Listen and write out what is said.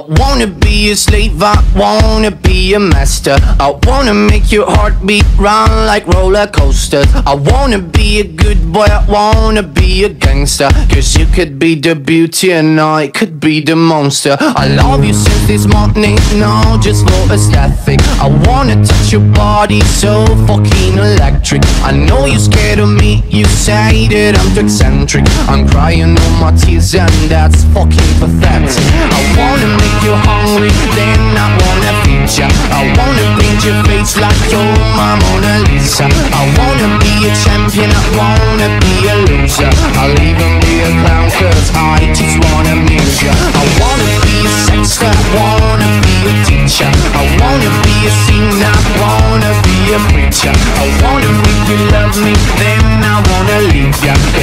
wanna be a slave, I wanna be a master. I wanna make your heartbeat run like roller coasters. I wanna be a good boy, I wanna be a gangster. Cause you could be the beauty and I could be the monster. I love you since this morning, no, just for aesthetic. I wanna touch your body so fucking electric. I know you're scared of me, you say that I'm too eccentric. I'm crying all my tears and that's fucking pathetic. I wanna make you hungry, then I wanna feed ya. I wanna paint your face like you're my Mona Lisa. I wanna be a champion, I wanna be a loser. I'll even be a clown cause I just wanna amuse ya. I wanna be a sexter, I wanna be a teacher. I wanna be a singer, I wanna be a preacher. I wanna make you love me, then I wanna leave ya.